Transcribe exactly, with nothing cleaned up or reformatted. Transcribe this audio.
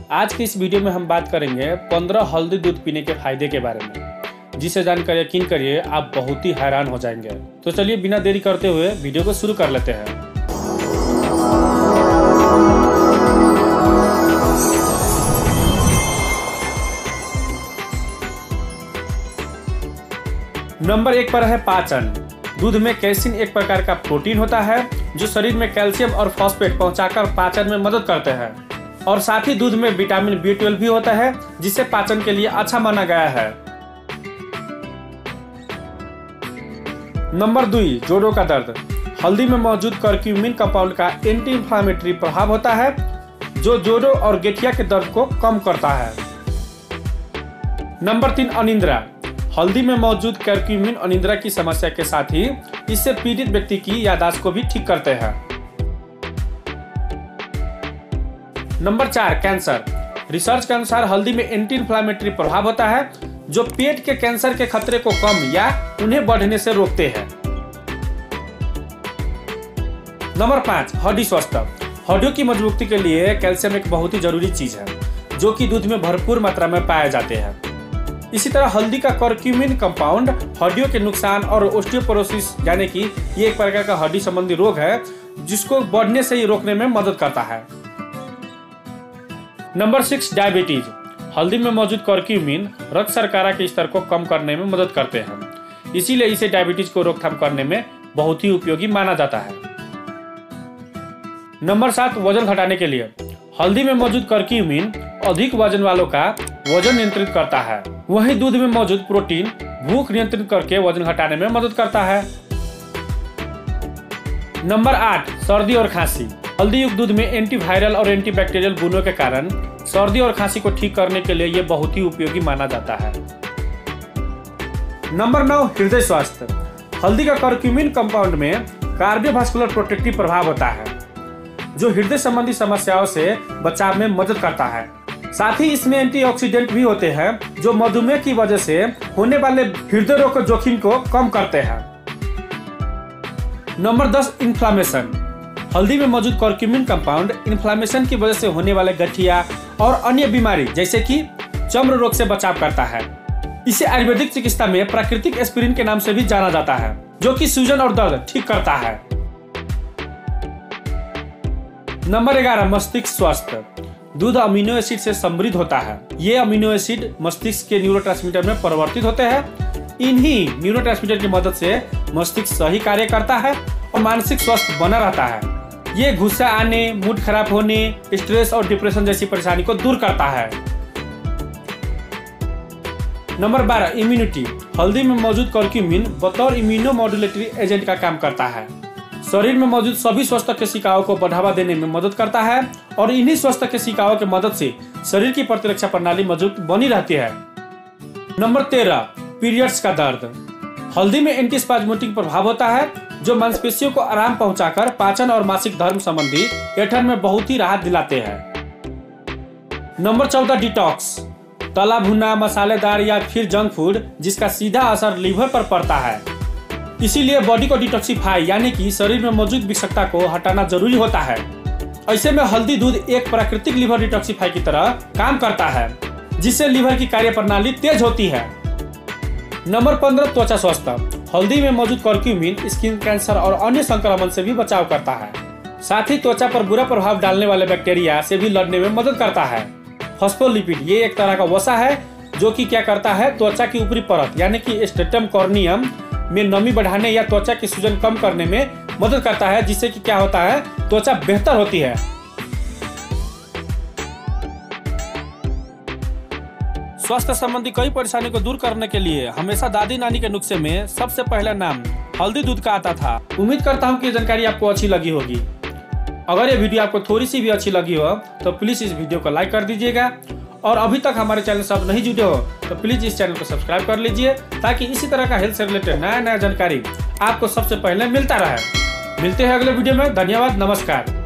आज की इस वीडियो में हम बात करेंगे पंद्रह हल्दी दूध पीने के फायदे के बारे में, जिसे जानकर यकीन करिए आप बहुत ही हैरान हो जाएंगे। तो चलिए बिना देरी करते हुए वीडियो को शुरू कर लेते हैं। नंबर एक पर है पाचन। दूध में कैसिन एक प्रकार का प्रोटीन होता है जो शरीर में कैल्शियम और फॉस्फेट पहुंचाकर पाचन में मदद करते हैं, और साथ ही दूध में विटामिन बी ट्वेल्व भी होता है जिसे पाचन के लिए अच्छा माना गया है। नंबर दो, जोड़ों का दर्द। हल्दी में मौजूद करक्यूमिन कंपाउंड का एंटी इंफ्लेमेटरी प्रभाव होता है जो जोड़ों और गठिया के दर्द को कम करता है। नंबर तीन, अनिद्रा। हल्दी में मौजूद करक्यूमिन अनिद्रा की समस्या के साथ ही इससे पीड़ित व्यक्ति की याददाश्त को भी ठीक करते हैं। नंबर चार, कैंसर। रिसर्च के अनुसार हल्दी में एंटी इंफ्लेमेटरी प्रभाव होता है जो पेट के कैंसर के खतरे को कम या उन्हें बढ़ने से रोकते हैं। नंबर पाँच, हड्डी स्वास्थ्य। हड्डियों की मजबूती के लिए कैल्शियम एक बहुत ही जरूरी चीज है जो कि दूध में भरपूर मात्रा में पाए जाते हैं। इसी तरह हल्दी का करक्यूमिन कंपाउंड हड्डियों के नुकसान और ऑस्टियोपोरोसिस यानी कि ये एक प्रकार का हड्डी संबंधी रोग है जिसको बढ़ने से ही रोकने में मदद करता है। Number six, diabetes. हल्दी में मौजूद करक्यूमिन रक्त शर्करा के स्तर को कम करने में मदद करते हैं, इसीलिए इसे डायबिटीज को रोकथाम करने में बहुत ही उपयोगी माना जाता है। नंबर सात, वजन घटाने के लिए। हल्दी में मौजूद करक्यूमिन अधिक वजन वालों का वजन नियंत्रित करता है, वहीं दूध में मौजूद प्रोटीन भूख नियंत्रित करके वजन घटाने में मदद करता है। नंबर आठ, सर्दी और खांसी। हल्दी युक्त दूध में एंटीवायरल और एंटीबैक्टीरियल गुणों के कारण सर्दी और खांसी को ठीक करने के लिए यह बहुत ही उपयोगी माना जाता है। नंबर नौ, हृदय स्वास्थ्य। हल्दी का करक्यूमिन कंपाउंड में कार्डियोवास्कुलर प्रोटेक्टिव प्रभाव होता है जो हृदय संबंधी समस्याओं से बचाव में मदद करता है। साथ ही इसमें एंटीऑक्सीडेंट भी होते हैं जो मधुमेह की वजह से होने वाले हृदय रोग के जोखिम को कम करते हैं। नंबर दस, इन्फ्लामेशन। हल्दी में मौजूद करक्यूमिन कंपाउंड इन्फ्लामेशन की वजह से होने वाले गठिया और अन्य बीमारी जैसे कि चर्म रोग से बचाव करता है। इसे आयुर्वेदिक चिकित्सा में प्राकृतिक एस्पिरिन के नाम से भी जाना जाता है जो कि सूजन और दर्द ठीक करता है। नंबर ग्यारह, मस्तिष्क स्वास्थ्य। दूध अमीनो एसिड से समृद्ध होता है। ये अमीनो एसिड मस्तिष्क के न्यूरोट्रांसमीटर में परिवर्तित होते हैं। इन्हीं न्यूरोट्रांसमीटर की मदद से मस्तिष्क सही कार्य करता है और मानसिक स्वास्थ्य बना रहता है। ये गुस्सा आने, मूड खराब होने, स्ट्रेस और डिप्रेशन जैसी परेशानी को दूर करता है। नंबर बारह, इम्यूनिटी। हल्दी में मौजूद करक्यूमिन बतौर इम्यूनोमॉड्यूलेटरी एजेंट का काम करता है। शरीर में मौजूद सभी स्वस्थ कोशिकाओं को बढ़ावा देने में मदद करता है और इन्हीं स्वस्थ कोशिकाओं की मदद से शरीर की प्रतिरक्षा प्रणाली मजबूत बनी रहती है। नंबर तेरह, पीरियड्स का दर्द। हल्दी में एंटीस्पाज्मोटिक प्रभाव होता है जो मांसपेशियों को आराम पहुंचाकर पाचन और मासिक धर्म संबंधी ऐंठन में बहुत ही राहत दिलाते हैं। नंबर चौदह, डिटॉक्स। तला भुना, मसालेदार या फिर जंक फूड जिसका सीधा असर लीवर पर पड़ता है, इसीलिए बॉडी को डिटॉक्सिफाई यानी कि शरीर में मौजूद विषाक्तता को हटाना जरूरी होता है। ऐसे में हल्दी दूध एक प्राकृतिक लीवर डिटॉक्सिफाई की तरह काम करता है जिससे लीवर की कार्य प्रणाली तेज होती है। नंबर पंद्रह, त्वचा स्वास्थ्य। हल्दी में मौजूद करक्यूमिन स्किन कैंसर और अन्य संक्रमण से भी बचाव करता है। साथ ही त्वचा पर बुरा प्रभाव डालने वाले बैक्टीरिया से भी लड़ने में मदद करता है। फॉस्फोलिपिड ये एक तरह का वसा है जो कि क्या करता है, त्वचा की ऊपरी परत यानी कि स्ट्रेटम कॉर्नियम में नमी बढ़ाने या त्वचा की सूजन कम करने में मदद करता है, जिससे कि क्या होता है, त्वचा बेहतर होती है। स्वास्थ्य संबंधी कई परेशानी को दूर करने के लिए हमेशा दादी नानी के नुस्खे में सबसे पहला नाम हल्दी दूध का आता था। उम्मीद करता हूँ कि ये जानकारी आपको अच्छी लगी होगी। अगर ये वीडियो आपको थोड़ी सी भी अच्छी लगी हो तो प्लीज इस वीडियो को लाइक कर दीजिएगा, और अभी तक हमारे चैनल से आप नहीं जुड़े हो तो प्लीज इस चैनल को सब्सक्राइब कर लीजिए ताकि इसी तरह का हेल्थ से रिलेटेड नया नया जानकारी आपको सबसे पहले मिलता रहे। मिलते हैं अगले वीडियो में। धन्यवाद, नमस्कार।